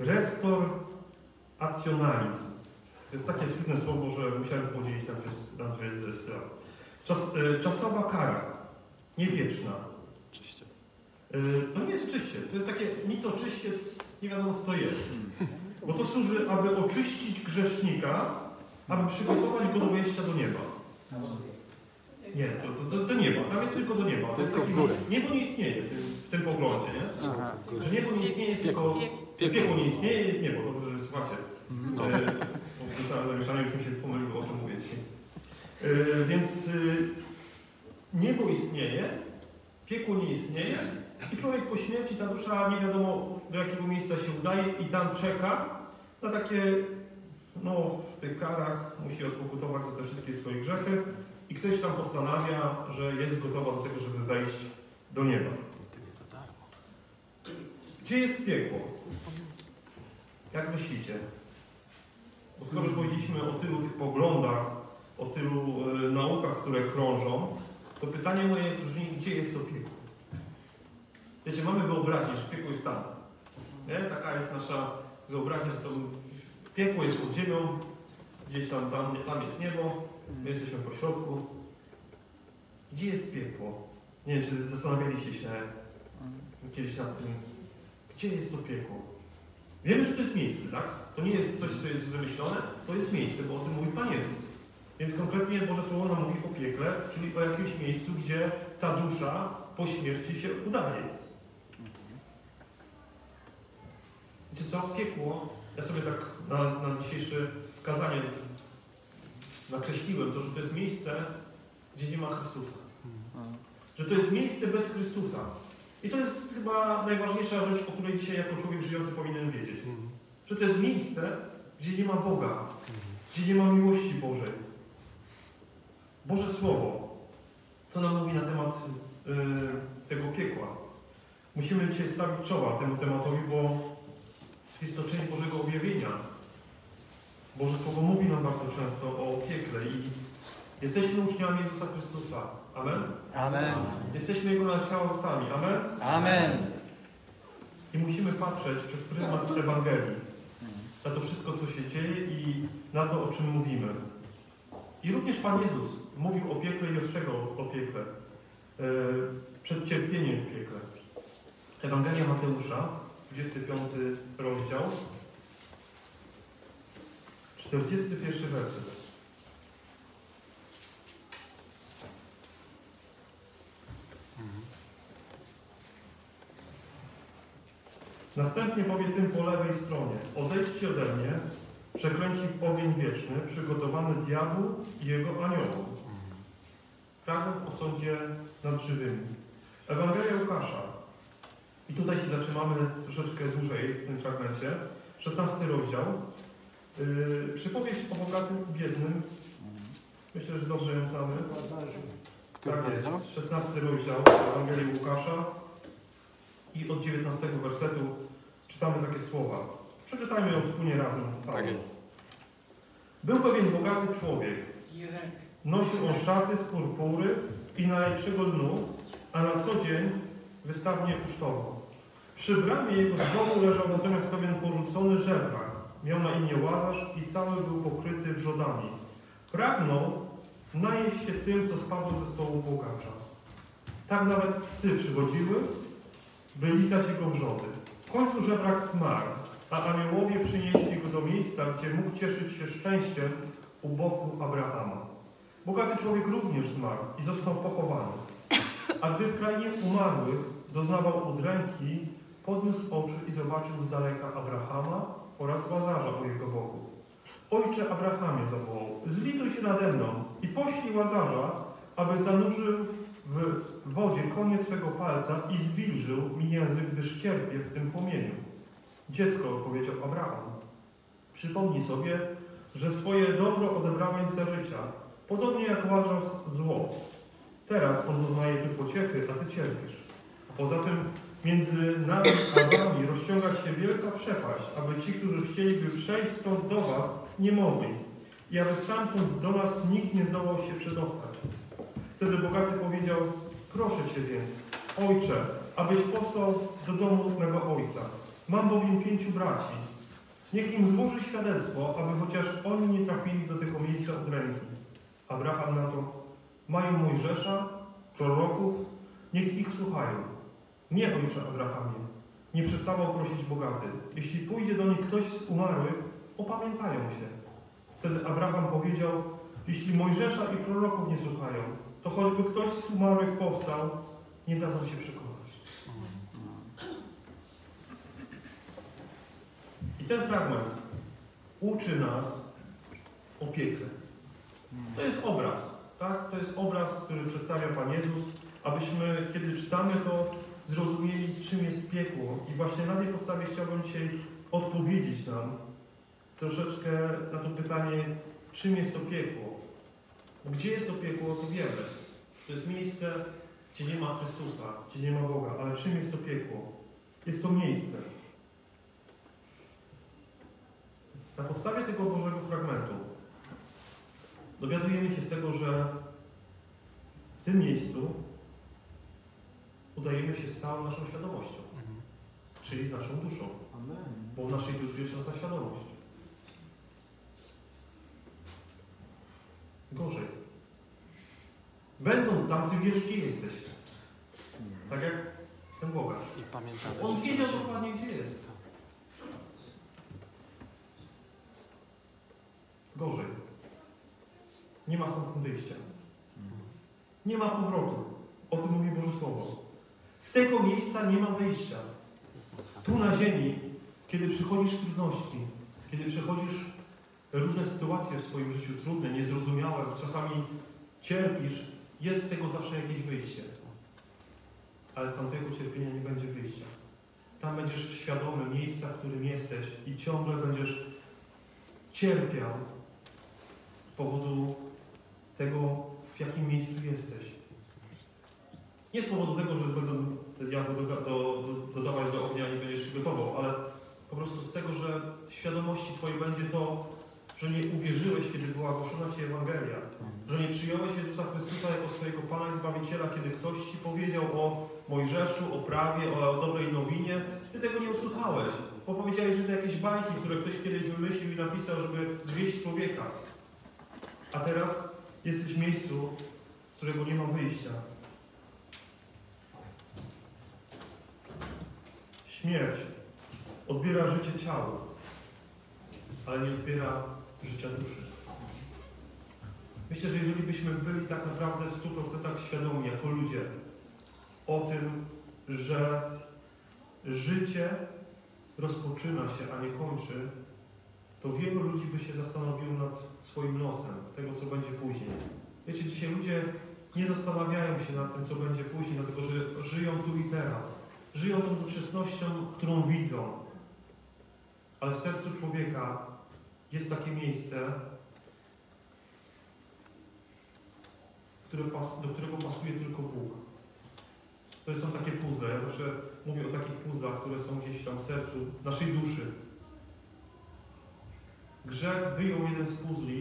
restoracjonalizm. To jest takie trudne słowo, że musiałem podzielić na dwie strony. Czasowa kara, nie wieczna. To nie jest czyściec. To jest takie, ni to czyściec, nie wiadomo co to jest. Bo to służy, aby oczyścić grzesznika, aby przygotować go do wejścia do nieba. Nie, do nieba. Tam jest tylko do nieba. To jest taki, niebo nie istnieje w tym poglądzie, nie? Że niebo nie istnieje, jest tylko... Piekło nie istnieje, jest niebo. Dobrze, że słuchacie. W tym samym zamieszaniu już mi się pomyliło, o czym mówię dzisiaj. Więc niebo istnieje, piekło nie istnieje i człowiek po śmierci, ta dusza nie wiadomo do jakiego miejsca się udaje i tam czeka na takie, no w tych karach musi odpokutować za te wszystkie swoje grzechy i ktoś tam postanawia, że jest gotowa do tego, żeby wejść do nieba. Gdzie jest piekło? Jak myślicie? Bo skoro już powiedzieliśmy o tylu tych poglądach, o tylu naukach, które krążą, to pytanie moje brzmi, gdzie jest to piekło? Wiecie, mamy wyobrazić, że piekło jest tam. Nie? Taka jest nasza Wyobraźcie, że to piekło jest pod ziemią, gdzieś tam jest niebo, my jesteśmy po środku. Gdzie jest piekło? Nie wiem, czy zastanawialiście się kiedyś nad tym, gdzie jest to piekło? Wiemy, że to jest miejsce, tak? To nie jest coś, co jest wymyślone, to jest miejsce, bo o tym mówi Pan Jezus. Więc konkretnie Boże Słowo nam mówi o piekle, czyli o jakimś miejscu, gdzie ta dusza po śmierci się udaje. Wiecie co? Piekło, ja sobie tak na dzisiejsze kazanie nakreśliłem to, że to jest miejsce, gdzie nie ma Chrystusa. Że to jest miejsce bez Chrystusa. I to jest chyba najważniejsza rzecz, o której dzisiaj jako człowiek żyjący powinien wiedzieć. Że to jest miejsce, gdzie nie ma Boga, gdzie nie ma miłości Bożej. Boże Słowo, co nam mówi na temat tego piekła? Musimy dzisiaj stawić czoła temu tematowi, bo jest to część Bożego objawienia. Boże Słowo mówi nam bardzo często o piekle i jesteśmy uczniami Jezusa Chrystusa. Amen? Amen. Jesteśmy Jego naśladowcami. Amen? Amen. I musimy patrzeć przez pryzmat Ewangelii na to wszystko, co się dzieje i na to, o czym mówimy. I również Pan Jezus mówił o piekle i ostrzegał o piekle. Przed cierpieniem w piekle. Ewangelia Mateusza, 25 rozdział, 41 werset. Następnie powie tym po lewej stronie: odejdźcie ode mnie, przeklęci w ogień wieczny, przygotowany diabłu i jego aniołom. Fragment o sądzie nad żywymi. Ewangelia Łukasza. I tutaj się zatrzymamy troszeczkę dłużej w tym fragmencie. 16 rozdział. Przypowieść o bogatym i biednym. Myślę, że dobrze ją znamy. Który Tak jest. rozdział? 16 rozdział Ewangelii Łukasza. I od 19 wersetu czytamy takie słowa. Przeczytajmy ją wspólnie razem. Tak jest. Był pewien bogaty człowiek. Nosił on szaty z purpury i najlepszego lnu, a na co dzień wystawnie ucztował. Przy bramie jego domu leżał natomiast pewien porzucony żebrak. Miał na imię Łazarz i cały był pokryty wrzodami. Pragnął najeść się tym, co spadło ze stołu bogacza. Tak nawet psy przychodziły, by lizać jego wrzody. W końcu żebrak zmarł, a aniołowie przynieśli go do miejsca, gdzie mógł cieszyć się szczęściem u boku Abrahama. Bogaty człowiek również zmarł i został pochowany. A gdy w krainie umarłych doznawał udręki, podniósł oczy i zobaczył z daleka Abrahama oraz Łazarza u jego boku. Ojcze Abrahamie, zawołał, zlituj się nade mną i poślij Łazarza, aby zanurzył w wodzie koniec swego palca i zwilżył mi język, gdyż cierpię w tym płomieniu. Dziecko, odpowiedział Abraham, przypomnij sobie, że swoje dobro odebrałeś za życia, podobnie jak Łazarz zło. Teraz on doznaje tu pociechy, a ty cierpisz. A poza tym między nami a wami rozciąga się wielka przepaść, aby ci, którzy chcieliby przejść stąd do was, nie mogli. I aby stamtąd do nas nikt nie zdołał się przedostać. Wtedy bogaty powiedział, proszę cię więc, ojcze, abyś posłał do domu mego ojca. Mam bowiem 5 braci. Niech im złoży świadectwo, aby chociaż oni nie trafili do tego miejsca udręki. Abraham na to, mają Mojżesza, proroków, niech ich słuchają. Nie, ojcze Abrahamie, nie przestawał prosić bogaty. Jeśli pójdzie do nich ktoś z umarłych, opamiętają się. Wtedy Abraham powiedział, jeśli Mojżesza i proroków nie słuchają, to choćby ktoś z umarłych powstał, nie dadzą się przekonać. I ten fragment uczy nas o piekle. To jest obraz, tak? To jest obraz, który przedstawia Pan Jezus, abyśmy, kiedy czytamy to, zrozumieli, czym jest piekło. I właśnie na tej podstawie chciałbym dzisiaj odpowiedzieć nam troszeczkę na to pytanie, czym jest to piekło. Bo gdzie jest to piekło, to wiemy. To jest miejsce, gdzie nie ma Chrystusa, gdzie nie ma Boga. Ale czym jest to piekło? Jest to miejsce. Na podstawie tego Bożego fragmentu dowiadujemy się z tego, że w tym miejscu udajemy się z całą naszą świadomością. czyli z naszą duszą. Amen. Bo w naszej duszy jest ta świadomość. Gorzej. Będąc tam, ty wiesz, gdzie jesteś. Tak jak ten bogacz. I pamiętamy. On że wiedział co- dokładnie, gdzie jest. Gorzej. Nie ma stamtąd wyjścia. Nie ma powrotu. O tym mówi Boże Słowo. Z tego miejsca nie ma wyjścia. Tu na ziemi, kiedy przychodzisz w trudności, kiedy przechodzisz różne sytuacje w swoim życiu trudne, niezrozumiałe, czasami cierpisz, jest z tego zawsze jakieś wyjście. Ale z tamtego cierpienia nie będzie wyjścia. Tam będziesz świadomy miejsca, w którym jesteś i ciągle będziesz cierpiał z powodu tego, w jakim miejscu jesteś. Nie z powodu tego, że będą te diabły dodawać do ognia i nie będziesz się gotował, ale po prostu z tego, że w świadomości Twojej będzie to, że nie uwierzyłeś, kiedy była głoszona Ci Ewangelia, że nie przyjąłeś Jezusa Chrystusa jako swojego Pana i Zbawiciela, kiedy ktoś Ci powiedział o Mojżeszu, o prawie, o dobrej nowinie. Ty tego nie usłuchałeś, bo powiedziałeś, że to jakieś bajki, które ktoś kiedyś wymyślił i napisał, żeby zwieść człowieka. A teraz jesteś w miejscu, z którego nie ma wyjścia. Śmierć odbiera życie ciału, ale nie odbiera życia duszy. Myślę, że jeżeli byśmy byli tak naprawdę w 100% świadomi jako ludzie o tym, że życie rozpoczyna się, a nie kończy, to wielu ludzi by się zastanowiło nad swoim losem, tego, co będzie później. Wiecie, dzisiaj ludzie nie zastanawiają się nad tym, co będzie później, dlatego że żyją tu i teraz. Żyją tą doczesnością, którą widzą. Ale w sercu człowieka jest takie miejsce, do którego pasuje tylko Bóg. To są takie puzzle. Ja zawsze mówię o takich puzzlach, które są gdzieś tam w sercu, naszej duszy. Grzech wyjął jeden z puzli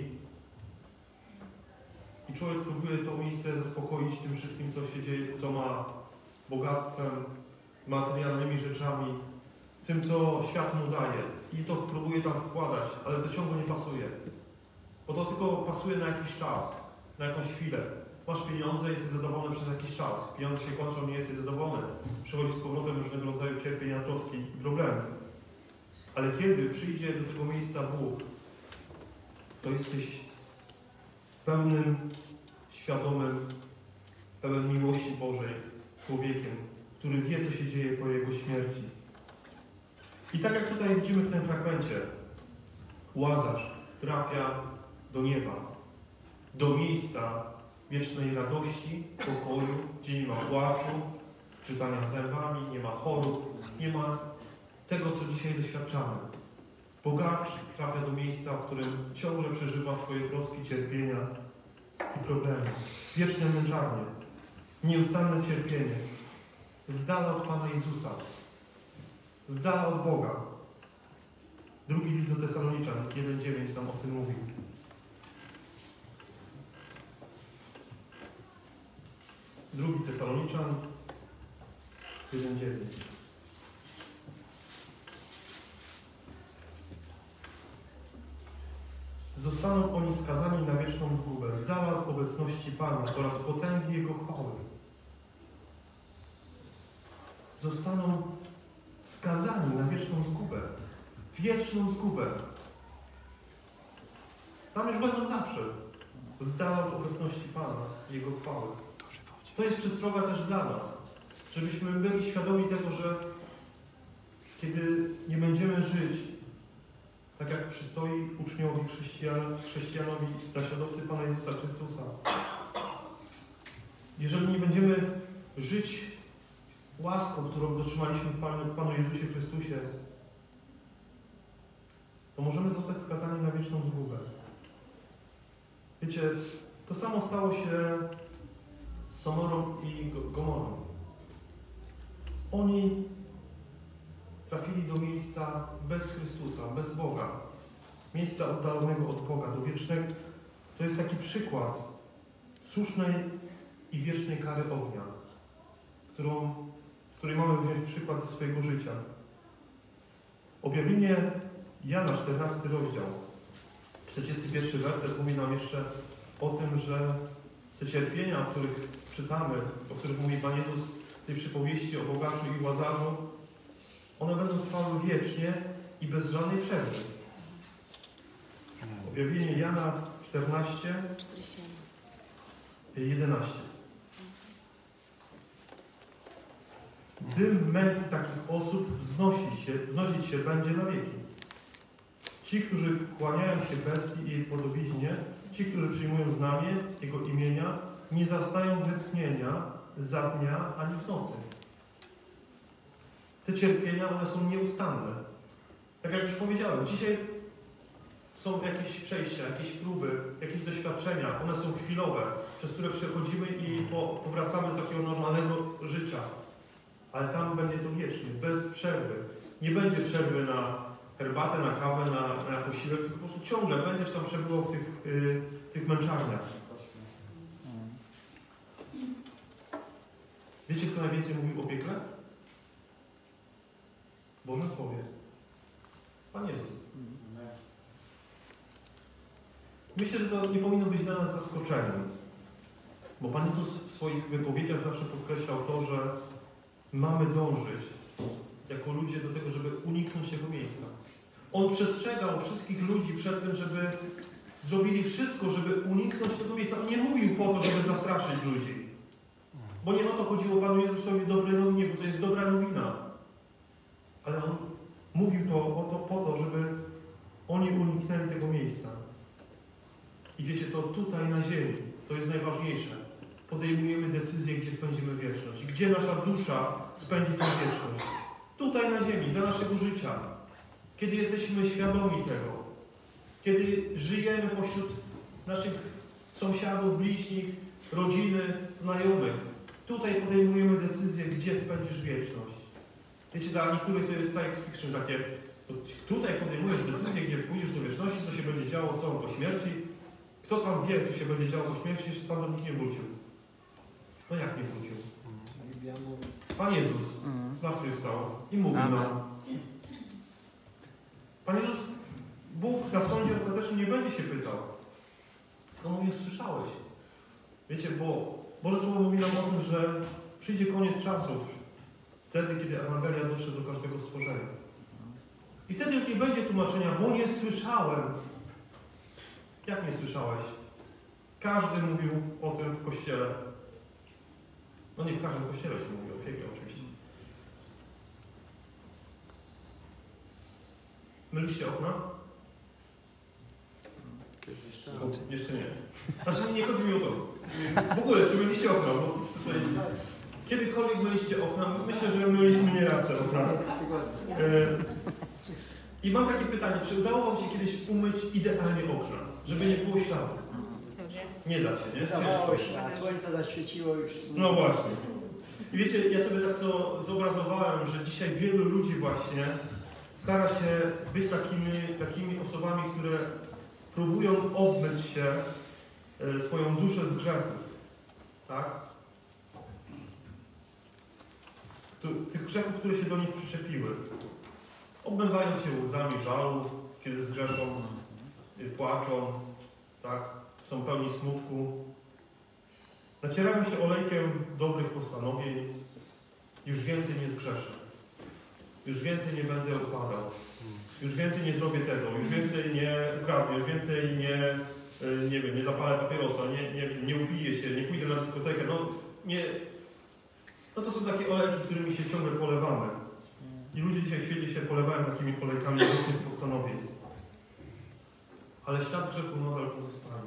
i człowiek próbuje to miejsce zaspokoić tym wszystkim, co się dzieje, co ma bogactwem, materialnymi rzeczami, tym, co świat mu daje. I to próbuje tam wkładać, ale to ciągle nie pasuje. Bo to tylko pasuje na jakiś czas, na jakąś chwilę. Masz pieniądze, jesteś zadowolony przez jakiś czas. Pieniądze się kończą, nie jesteś zadowolony. Przychodzi z powrotem różnego rodzaju cierpienia, troski i problemy. Ale kiedy przyjdzie do tego miejsca Bóg, to jesteś pełnym, świadomym, pełen miłości Bożej człowiekiem, który wie, co się dzieje po Jego śmierci. I tak jak tutaj widzimy w tym fragmencie, Łazarz trafia do nieba, do miejsca wiecznej radości, pokoju, gdzie nie ma płaczu, skrzytania zębami, nie ma chorób, nie ma tego, co dzisiaj doświadczamy. Bogacz trafia do miejsca, w którym ciągle przeżywa swoje troski, cierpienia i problemy. Wieczne męczarnie, nieustanne cierpienie, z dala od Pana Jezusa, z dala od Boga. Drugi list do Tesaloniczan 1,9 tam o tym mówi. Drugi Tesaloniczan 1,9. Zostaną oni skazani na wieczną zgubę, z dala od obecności Pana oraz potęgi Jego chwały. Zostaną skazani na wieczną zgubę. Wieczną zgubę. Tam już będą zawsze. Z dala od obecności Pana, Jego chwały. To jest przestroga też dla nas, żebyśmy byli świadomi tego, że kiedy nie będziemy żyć tak jak przystoi uczniowi, chrześcijanowi, naśladowcy Pana Jezusa Chrystusa, jeżeli nie będziemy żyć łaską, którą dotrzymaliśmy w Panu Jezusie Chrystusie, to możemy zostać skazani na wieczną zgubę. Wiecie, to samo stało się z Somorą i Gomorą. Oni trafili do miejsca bez Chrystusa, bez Boga. Miejsca oddalonego od Boga, do wiecznego. To jest taki przykład słusznej i wiecznej kary ognia, z której mamy wziąć przykład do swojego życia. Objawienie Jana, 14 rozdział, 41 werset mówi nam jeszcze o tym, że te cierpienia, o których czytamy, o których mówi Pan Jezus w tej przypowieści o bogaczu i Łazarzu, one będą trwały wiecznie i bez żadnej przerwy. Objawienie Jana 14, 11. Dym męki takich osób wznosić się będzie na wieki. Ci, którzy kłaniają się bestii i jej podobiznie, ci, którzy przyjmują znamię Jego imienia, nie zastają wytchnienia za dnia ani w nocy. Te cierpienia, one są nieustanne. Tak jak już powiedziałem, dzisiaj są jakieś przejścia, jakieś próby, jakieś doświadczenia. One są chwilowe, przez które przechodzimy i powracamy do takiego normalnego życia. Ale tam będzie to wiecznie, bez przerwy. Nie będzie przerwy na herbatę, na kawę, na posiłek, tylko po prostu ciągle będziesz tam przebywał w tych męczarniach. Wiecie, kto najwięcej mówił o piekle? W Bożym Słowie. Pan Jezus. Myślę, że to nie powinno być dla nas zaskoczeniem. Bo Pan Jezus w swoich wypowiedziach zawsze podkreślał to, że mamy dążyć jako ludzie do tego, żeby uniknąć tego miejsca. On przestrzegał wszystkich ludzi przed tym, żeby zrobili wszystko, żeby uniknąć tego miejsca. On nie mówił po to, żeby zastraszyć ludzi. Bo nie o to chodziło Panu Jezusowi w dobrej nowinie, bo to jest dobra nowina. Ale On mówił po to, żeby oni uniknęli tego miejsca. I wiecie, to tutaj na ziemi, to jest najważniejsze. Podejmujemy decyzję, gdzie spędzimy wieczność. Gdzie nasza dusza spędzi tę wieczność. Tutaj na ziemi, za naszego życia. Kiedy jesteśmy świadomi tego. Kiedy żyjemy pośród naszych sąsiadów, bliźnich, rodziny, znajomych. Tutaj podejmujemy decyzję, gdzie spędzisz wieczność. Wiecie, dla niektórych to jest science fiction takie. Tutaj podejmujesz decyzję, gdzie pójdziesz do wieczności, co się będzie działo z tobą po śmierci. Kto tam wie, co się będzie działo po śmierci, jeśli Pan do nich nie wrócił? No jak nie wrócił? Pan Jezus zmartwychwstał i mówił nam. Pan Jezus, Bóg na sądzie ostatecznie nie będzie się pytał. Tylko mówi, słyszałeś. Wiecie, bo Boże Słowo mówi nam o tym, że przyjdzie koniec czasów. Wtedy, kiedy Ewangelia dotrze do każdego stworzenia. I wtedy już nie będzie tłumaczenia, bo nie słyszałem. Jak nie słyszałeś? Każdy mówił o tym w Kościele. No nie w każdym Kościele się mówi o piekle oczywiście. Myliście okna? Jeszcze nie. Znaczy nie chodzi mi o to. W ogóle, czy myliście okna? Bo tutaj... Kiedykolwiek myliście okna? Myślę, że myliśmy nieraz te okna. I mam takie pytanie, czy udało Wam się kiedyś umyć idealnie okna? Żeby nie było śladu? Nie da się, nie? Ciężko. Słońce zaświeciło już. No właśnie. I wiecie, ja sobie tak zobrazowałem, że dzisiaj wielu ludzi właśnie stara się być takimi osobami, które próbują obmyć się swoją duszę z grzechów. Tak? Tych grzechów, które się do nich przyczepiły. Obmywają się łzami żalu, kiedy zgrzeszą, płaczą, tak? Są pełni smutku. Nacierają się olejkiem dobrych postanowień. Już więcej nie zgrzeszę. Już więcej nie będę odpadał. Już więcej nie zrobię tego. Już więcej nie ukradnę. Już więcej nie wiem, nie zapalę papierosa. Nie upiję się. Nie pójdę na dyskotekę. No to są takie olejki, którymi się ciągle polewamy. I ludzie dzisiaj w świecie się polewają takimi olejkami różnych postanowień. Ale ślad grzechu nadal pozostaje.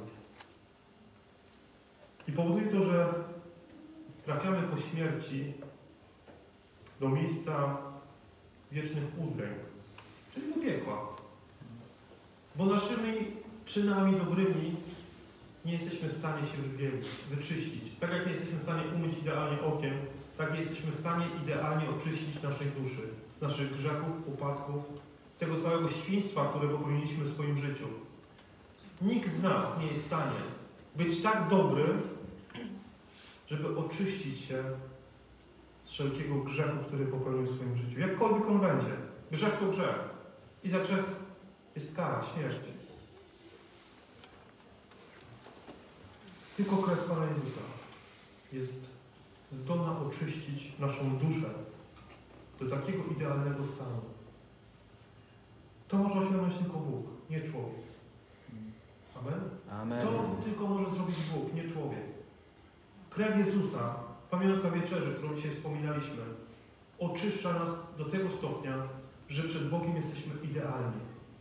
I powoduje to, że trafiamy po śmierci do miejsca wiecznych udręk, czyli do piekła. Bo naszymi czynami dobrymi nie jesteśmy w stanie się wyczyścić. Tak jak nie jesteśmy w stanie umyć idealnie okien, tak nie jesteśmy w stanie idealnie oczyścić naszej duszy z naszych grzechów, upadków, z tego całego świństwa, które popełniliśmy w swoim życiu. Nikt z nas nie jest w stanie być tak dobry, żeby oczyścić się z wszelkiego grzechu, który popełnił w swoim życiu. Jakkolwiek on będzie. Grzech to grzech. I za grzech jest kara, śmierć. Tylko krew Pana Jezusa jest zdolna oczyścić naszą duszę do takiego idealnego stanu. To może osiągnąć tylko Bóg, nie człowiek. Amen? Amen. To tylko może zrobić Bóg, nie człowiek. Krew Jezusa, pamiątka wieczerzy, którą dzisiaj wspominaliśmy, oczyszcza nas do tego stopnia, że przed Bogiem jesteśmy idealni.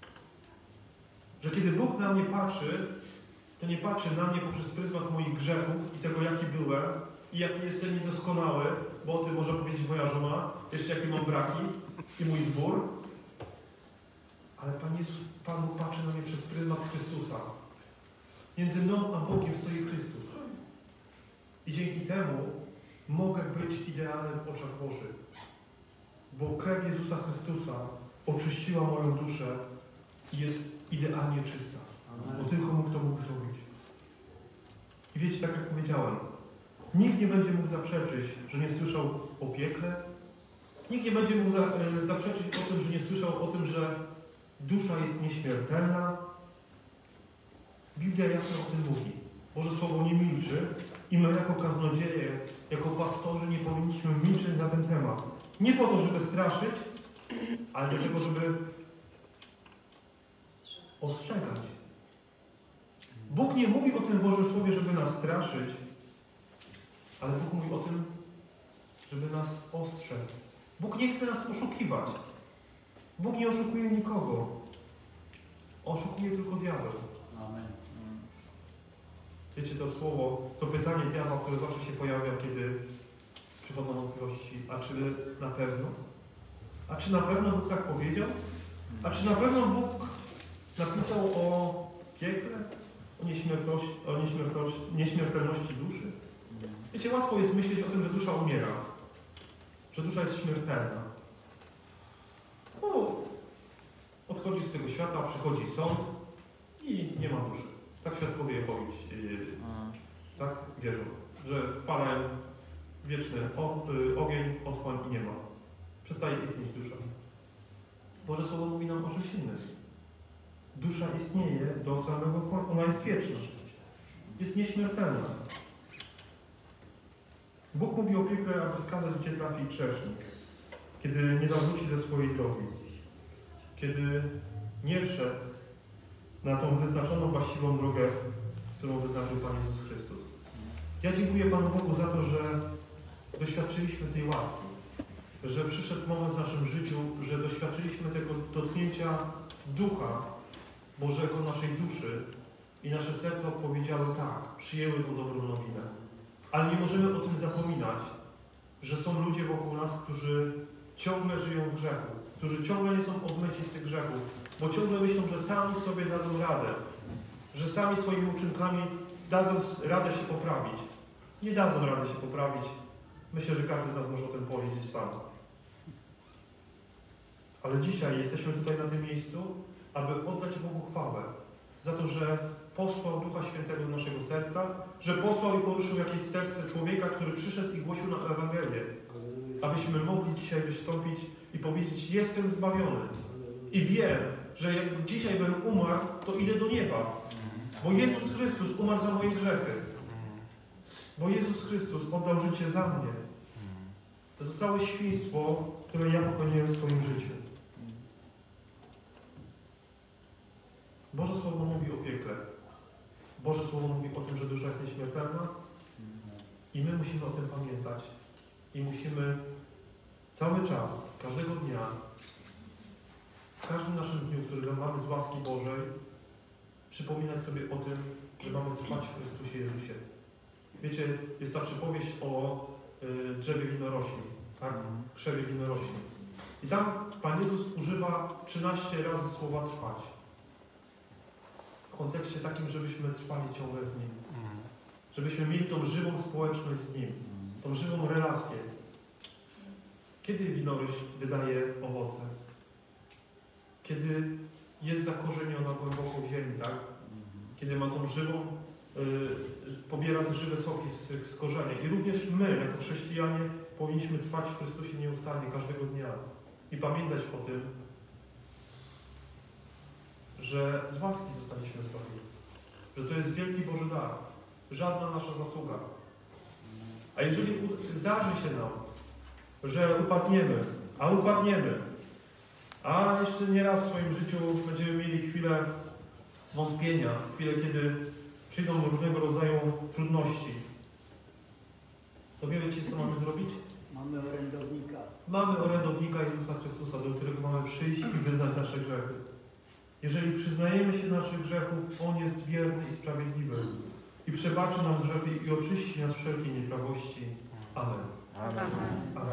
Że kiedy Bóg na mnie patrzy, to nie patrzy na mnie poprzez pryzmat moich grzechów i tego, jaki byłem i jaki jestem niedoskonały, bo o tym może powiedzieć moja żona, jeszcze jakie mam braki i mój zbór. Ale Pan Bóg patrzy na mnie przez pryzmat Chrystusa. Między mną a Bogiem stoi Chrystus. I dzięki temu mogę być idealny w oczach Bożych. Bo krew Jezusa Chrystusa oczyściła moją duszę i jest idealnie czysta. Bo tylko mógł to zrobić. I wiecie, tak jak powiedziałem, nikt nie będzie mógł zaprzeczyć, że nie słyszał o piekle. Nikt nie będzie mógł zaprzeczyć o tym, że nie słyszał o tym, że dusza jest nieśmiertelna. Biblia jasno o tym mówi. Boże Słowo nie milczy i my jako kaznodzieje, jako pastorzy nie powinniśmy milczeć na ten temat. Nie po to, żeby straszyć, ale dlatego, żeby ostrzegać. Bóg nie mówi o tym w Bożym Słowie, żeby nas straszyć, ale Bóg mówi o tym, żeby nas ostrzec. Bóg nie chce nas oszukiwać. Bóg nie oszukuje nikogo. Oszukuje tylko diabeł. Amen. Wiecie, to słowo, to pytanie diabła, które zawsze się pojawia, kiedy przychodzą wątpliwości. A czy na pewno? A czy na pewno Bóg tak powiedział? A czy na pewno Bóg napisał o piekle? O nieśmiertelności duszy? Wiecie, łatwo jest myśleć o tym, że dusza umiera. Że dusza jest śmiertelna. No, odchodzi z tego świata, przychodzi sąd i nie ma duszy. Tak świadkowie Jehowy tak wierzą, że wpalają wieczny ogień, otchłań i nie ma. Przestaje istnieć dusza. Boże Słowo mówi nam o czymś innym. Dusza istnieje do samego końca. Ona jest wieczna. Jest nieśmiertelna. Bóg mówi o piekle, aby skazać, gdzie trafi grzesznik. Kiedy nie zawróci ze swojej drogi. Kiedy nie wszedł na tą wyznaczoną właściwą drogę, którą wyznaczył Pan Jezus Chrystus. Ja dziękuję Panu Bogu za to, że doświadczyliśmy tej łaski. Że przyszedł moment w naszym życiu, że doświadczyliśmy tego dotknięcia Ducha Bożego naszej duszy i nasze serca odpowiedziały tak, przyjęły tą dobrą nowinę. Ale nie możemy o tym zapominać, że są ludzie wokół nas, którzy ciągle żyją w grzechu, którzy ciągle nie są obmyci z tych grzechów, bo ciągle myślą, że sami sobie dadzą radę, że sami swoimi uczynkami dadzą radę się poprawić. Nie dadzą rady się poprawić. Myślę, że każdy z nas może o tym powiedzieć sam. Ale dzisiaj jesteśmy tutaj na tym miejscu, aby oddać Bogu chwałę za to, że posłał Ducha Świętego do naszego serca, że posłał i poruszył jakieś serce człowieka, który przyszedł i głosił nam Ewangelię. Abyśmy mogli dzisiaj wystąpić i powiedzieć, jestem zbawiony. I wiem, że jak dzisiaj bym umarł, to idę do nieba. Bo Jezus Chrystus umarł za moje grzechy. Bo Jezus Chrystus oddał życie za mnie. To całe świństwo, które ja popełniłem w swoim życiu. Boże Słowo mówi o piekle. Boże Słowo mówi o tym, że dusza jest nieśmiertelna. I my musimy o tym pamiętać. I musimy cały czas, każdego dnia, w każdym naszym dniu, który mamy z łaski Bożej, przypominać sobie o tym, że mamy trwać w Chrystusie Jezusie. Wiecie, jest ta przypowieść o drzewie winorośli, tak? Krzewie winorośli. I tam Pan Jezus używa 13 razy słowa trwać. W kontekście takim, żebyśmy trwali ciągle z Nim. Żebyśmy mieli tą żywą społeczność z Nim. Tą żywą relację. Kiedy winorośl wydaje owoce? Kiedy jest zakorzeniona głęboko w ziemi, tak? Kiedy ma tą żywą, pobiera te żywe soki z korzenia. I również my, jako chrześcijanie, powinniśmy trwać w Chrystusie nieustannie, każdego dnia. I pamiętać o tym, że z łaski zostaliśmy zbawieni. Że to jest wielki Boży dar. Żadna nasza zasługa. A jeżeli zdarzy się nam, że upadniemy, a jeszcze nieraz w swoim życiu będziemy mieli chwilę zwątpienia, chwilę, kiedy przyjdą różnego rodzaju trudności, to wiecie, co mamy zrobić? Mamy orędownika. Mamy orędownika Jezusa Chrystusa, do którego mamy przyjść i wyznać nasze grzechy. Jeżeli przyznajemy się naszych grzechów, On jest wierny i sprawiedliwy i przebaczy nam grzechy i oczyści nas z wszelkiej nieprawości. Amen. Amen. Amen.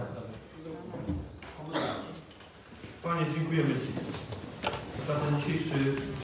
Panie, dziękujemy Ci za ten dzisiejszy